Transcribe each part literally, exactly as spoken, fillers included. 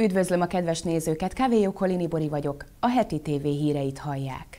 Üdvözlöm a kedves nézőket, Kávéjó Kolini Bori vagyok, a Heti té vé híreit hallják.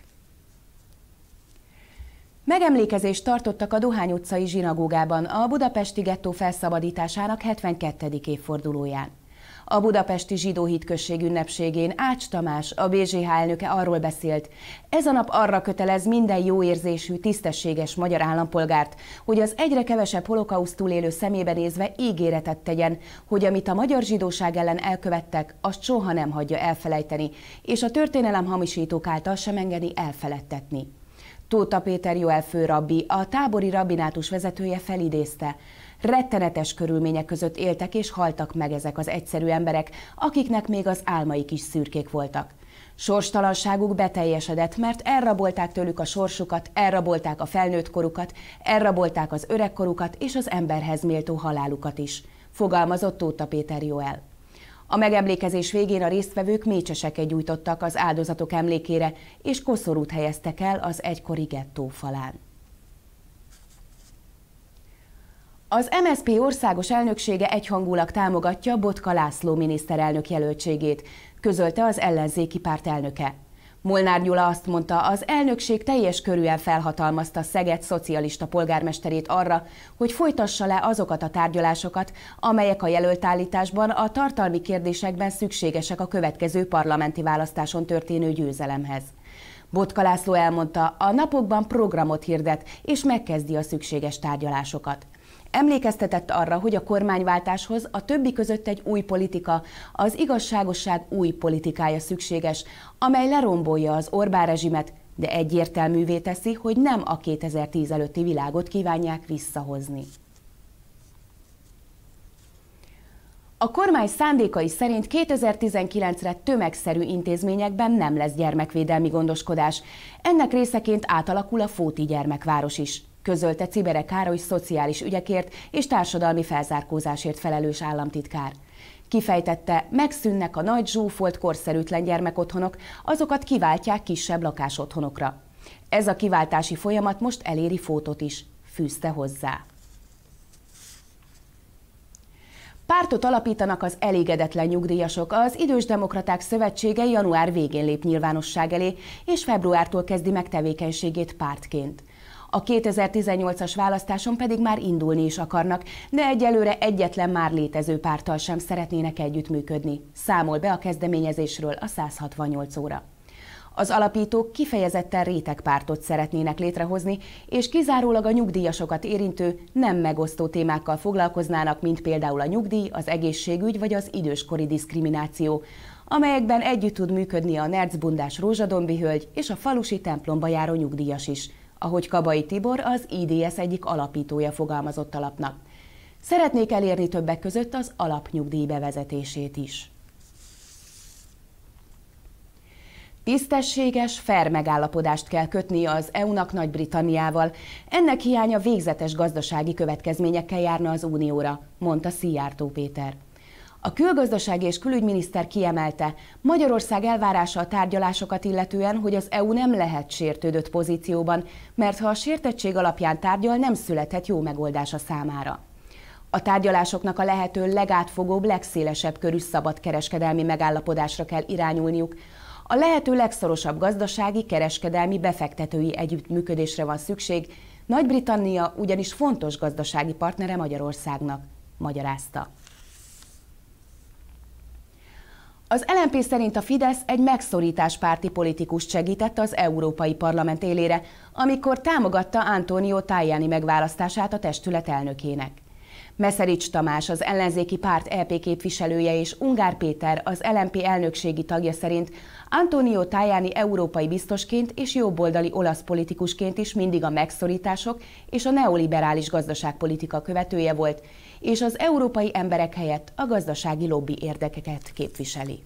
Megemlékezést tartottak a Dohány utcai zsinagógában a budapesti gettó felszabadításának hetvenkettedik évfordulóján. A budapesti zsidó hitközség ünnepségén Ács Tamás, a bé zé há elnöke arról beszélt, ez a nap arra kötelez minden jóérzésű, tisztességes magyar állampolgárt, hogy az egyre kevesebb holokauszt túlélő szemébe nézve ígéretet tegyen, hogy amit a magyar zsidóság ellen elkövettek, azt soha nem hagyja elfelejteni, és a történelem hamisítók által sem engedi elfeledtetni. Tóth Péter Joel főrabbi, a tábori rabbinátus vezetője felidézte, rettenetes körülmények között éltek és haltak meg ezek az egyszerű emberek, akiknek még az álmaik is szürkék voltak. Sorstalanságuk beteljesedett, mert elrabolták tőlük a sorsukat, elrabolták a felnőtt korukat, elrabolták az öregkorukat és az emberhez méltó halálukat is, fogalmazott Tóth Péter Joel. A megemlékezés végén a résztvevők mécseseket gyújtottak az áldozatok emlékére, és koszorút helyeztek el az egykori gettó falán. Az em es zé pé országos elnöksége egyhangulag támogatja Botka László miniszterelnök jelöltségét, közölte az ellenzéki párt elnöke. Molnár Gyula azt mondta, az elnökség teljes körűen felhatalmazta Szeged szocialista polgármesterét arra, hogy folytassa le azokat a tárgyalásokat, amelyek a jelöltállításban a tartalmi kérdésekben szükségesek a következő parlamenti választáson történő győzelemhez. Botka László elmondta, a napokban programot hirdet és megkezdi a szükséges tárgyalásokat. Emlékeztetett arra, hogy a kormányváltáshoz a többi között egy új politika, az igazságosság új politikája szükséges, amely lerombolja az Orbán rezsimet, de egyértelművé teszi, hogy nem a kétezer-tíz előtti világot kívánják visszahozni. A kormány szándékai szerint kétezer-tizenkilencre tömegszerű intézményekben nem lesz gyermekvédelmi gondoskodás. Ennek részeként átalakul a Fóti gyermekváros is, közölte Czibere Károly szociális ügyekért és társadalmi felzárkózásért felelős államtitkár. Kifejtette, megszűnnek a nagy zsúfolt korszerűtlen gyermekotthonok, azokat kiváltják kisebb lakásotthonokra. Ez a kiváltási folyamat most eléri Fótot is, fűzte hozzá. Pártot alapítanak az elégedetlen nyugdíjasok, az Idős Demokraták Szövetsége január végén lép nyilvánosság elé, és februártól kezdi meg tevékenységét pártként. A kétezer-tizennyolcas választáson pedig már indulni is akarnak, de egyelőre egyetlen már létező párttal sem szeretnének együttműködni, számol be a kezdeményezésről a száz hatvannyolc óra. Az alapítók kifejezetten rétegpártot szeretnének létrehozni, és kizárólag a nyugdíjasokat érintő, nem megosztó témákkal foglalkoznának, mint például a nyugdíj, az egészségügy vagy az időskori diszkrimináció, amelyekben együtt tud működni a nercbundás rózsadombi hölgy és a falusi templomba járó nyugdíjas is, ahogy Kabai Tibor, az i dé es egyik alapítója fogalmazott a lapnak. Szeretnék elérni többek között az alapnyugdíj bevezetését is. Tisztességes, fair megállapodást kell kötnie az é u-nak Nagy-Britanniával. Ennek hiánya végzetes gazdasági következményekkel járna az Unióra, mondta Szijjártó Péter. A külgazdasági és külügyminiszter kiemelte, Magyarország elvárása a tárgyalásokat illetően, hogy az é u nem lehet sértődött pozícióban, mert ha a sértettség alapján tárgyal, nem születhet jó megoldás a számára. A tárgyalásoknak a lehető legátfogóbb, legszélesebb körű szabad kereskedelmi megállapodásra kell irányulniuk. A lehető legszorosabb gazdasági, kereskedelmi, befektetői együttműködésre van szükség, Nagy-Britannia ugyanis fontos gazdasági partnere Magyarországnak, magyarázta. Az el en pé szerint a Fidesz egy megszorításpárti politikust segített az Európai Parlament élére, amikor támogatta Antonio Tajani megválasztását a testület elnökének. Meszerics Tamás, az ellenzéki párt é pé képviselője, és Ungár Péter, az el en pé elnökségi tagja szerint Antonio Tajani európai biztosként és jobboldali olasz politikusként is mindig a megszorítások és a neoliberális gazdaságpolitika követője volt, és az európai emberek helyett a gazdasági lobby érdekeket képviseli.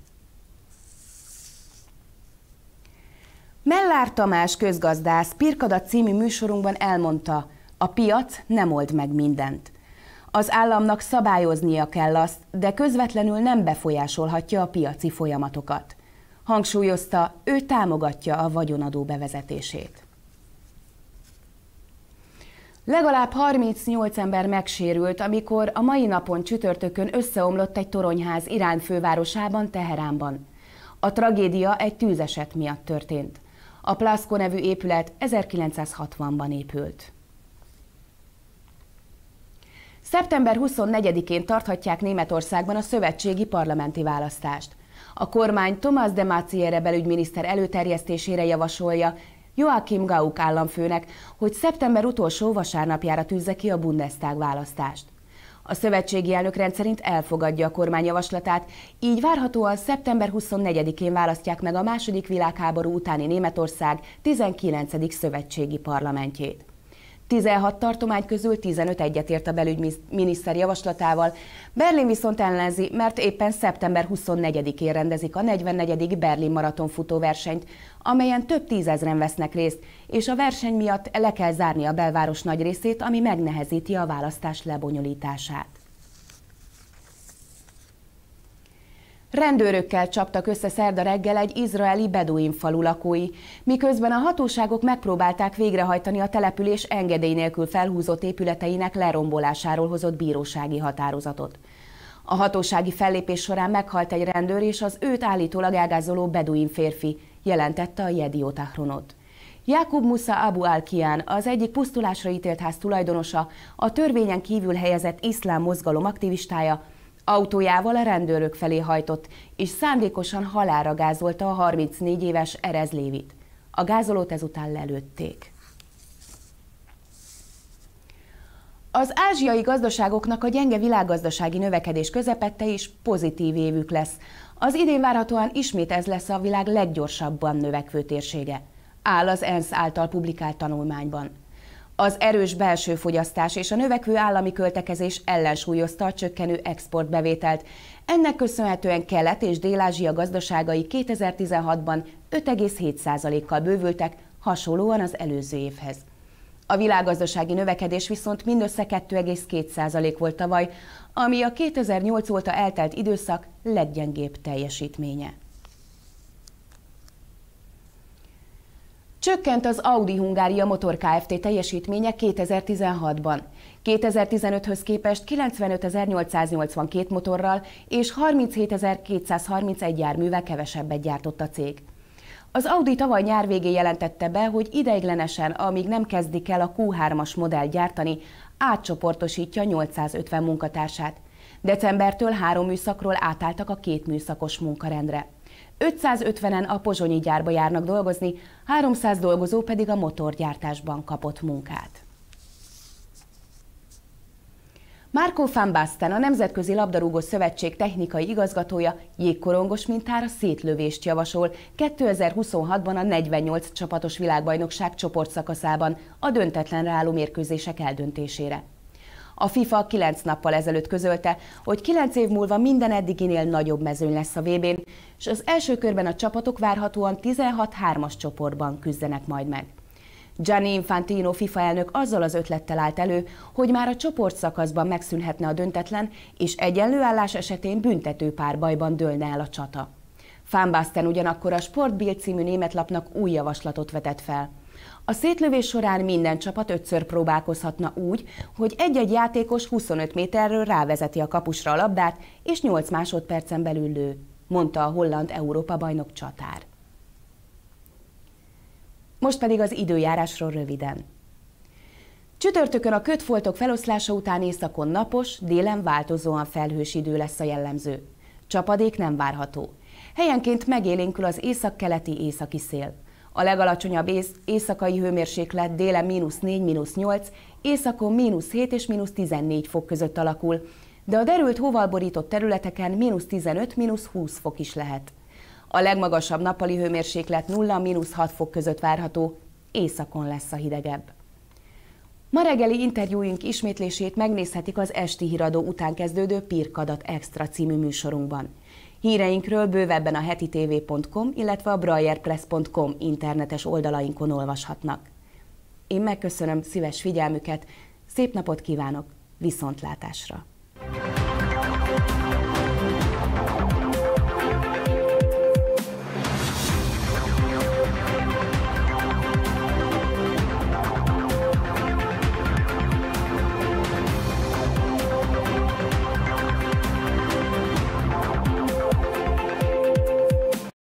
Mellár Tamás közgazdász Pirkadat című műsorunkban elmondta, a piac nem old meg mindent. Az államnak szabályoznia kell azt, de közvetlenül nem befolyásolhatja a piaci folyamatokat. Hangsúlyozta, ő támogatja a vagyonadó bevezetését. Legalább harmincnyolc ember megsérült, amikor a mai napon csütörtökön összeomlott egy toronyház Irán fővárosában, Teheránban. A tragédia egy tűzeset miatt történt. A Plasco nevű épület ezerkilencszázhatvanban épült. szeptember huszonnegyedikén tarthatják Németországban a szövetségi parlamenti választást. A kormány Thomas de Maizière belügyminiszter előterjesztésére javasolja Joachim Gauck államfőnek, hogy szeptember utolsó vasárnapjára tűzze ki a Bundestag választást. A szövetségi elnök rendszerint elfogadja a kormány javaslatát, így várhatóan szeptember huszonnegyedikén választják meg a második világháború utáni Németország tizenkilencedik szövetségi parlamentjét. tizenhat tartomány közül tizenöt egyetért a belügyminiszter javaslatával, Berlin viszont ellenzi, mert éppen szeptember huszonnegyedikén rendezik a negyvennegyedik Berlin maraton futóversenyt, amelyen több tízezren vesznek részt, és a verseny miatt le kell zárni a belváros nagy részét, ami megnehezíti a választás lebonyolítását. Rendőrökkel csaptak össze szerda reggel egy izraeli beduin falu lakói, miközben a hatóságok megpróbálták végrehajtani a település engedély nélkül felhúzott épületeinek lerombolásáról hozott bírósági határozatot. A hatósági fellépés során meghalt egy rendőr és az őt állítólag elgázoló beduin férfi, jelentette a Yediot Ahronot. Jakub Musa Abu al-Kian, az egyik pusztulásra ítélt ház tulajdonosa, a törvényen kívül helyezett iszlám mozgalom aktivistája, autójával a rendőrök felé hajtott, és szándékosan halálra gázolta a harmincnégy éves Erez Lévit. A gázolót ezután lelőtték. Az ázsiai gazdaságoknak a gyenge világgazdasági növekedés közepette is pozitív évük lesz. Az idén várhatóan ismét ez lesz a világ leggyorsabban növekvő térsége, áll az ENSZ által publikált tanulmányban. Az erős belső fogyasztás és a növekvő állami költekezés ellensúlyozta a csökkenő exportbevételt. Ennek köszönhetően Kelet- és Dél-Ázsia gazdaságai kétezer-tizenhatban öt egész hét százalékkal bővültek, hasonlóan az előző évhez. A világgazdasági növekedés viszont mindössze kettő egész két százalék volt tavaly, ami a kétezer-nyolc óta eltelt időszak leggyengébb teljesítménye. Csökkent az Audi Hungária Motor Kft. Teljesítménye kétezer-tizenhatban. kétezer-tizenöthöz képest kilencvenötezer-nyolcszáznyolcvankét motorral és harminchétezer-kétszázharmincegy járművel kevesebbet gyártott a cég. Az Audi tavaly nyár végén jelentette be, hogy ideiglenesen, amíg nem kezdik el a Q hármas modell gyártani, átcsoportosítja nyolcszázötven munkatársát. Decembertől három műszakról átálltak a két műszakos munkarendre. ötszázötvenen a pozsonyi gyárba járnak dolgozni, háromszáz dolgozó pedig a motorgyártásban kapott munkát. Marco van Basten, a Nemzetközi Labdarúgó Szövetség technikai igazgatója jégkorongos mintára szétlövést javasol kétezer-huszonhatban a negyvennyolc csapatos világbajnokság csoportszakaszában a döntetlenre álló mérkőzések eldöntésére. A FIFA kilenc nappal ezelőtt közölte, hogy kilenc év múlva minden eddiginél nagyobb mezőny lesz a vé bén, és az első körben a csapatok várhatóan tizenhat hármas csoportban küzdenek majd meg. Gianni Infantino FIFA elnök azzal az ötlettel állt elő, hogy már a csoportszakaszban megszűnhetne a döntetlen, és egyenlő állás esetén büntető párbajban dőlne el a csata. Van Basten ugyanakkor a Sportbild című német lapnak új javaslatot vetett fel. A szétlövés során minden csapat ötször próbálkozhatna úgy, hogy egy-egy játékos huszonöt méterről rávezeti a kapusra a labdát, és nyolc másodpercen belül lő, mondta a holland Európa-bajnok csatár. Most pedig az időjárásról röviden. Csütörtökön a kötfoltok feloszlása után északon napos, délen változóan felhős idő lesz a jellemző. Csapadék nem várható. Helyenként megélénkül az északkeleti északi szél. A legalacsonyabb ész, éjszakai hőmérséklet délen mínusz négy, mínusz nyolc, északon mínusz hét és mínusz tizennégy fok között alakul, de a derült hóval borított területeken mínusz tizenöt, mínusz húsz fok is lehet. A legmagasabb nappali hőmérséklet nulla, mínusz hat fok között várható, északon lesz a hidegebb. Ma reggeli interjúink ismétlését megnézhetik az esti híradó után kezdődő Pirkadat Extra című műsorunkban. Híreinkről bővebben a hetitv pont com, illetve a braillerpress pont com internetes oldalainkon olvashatnak. Én megköszönöm szíves figyelmüket, szép napot kívánok, viszontlátásra!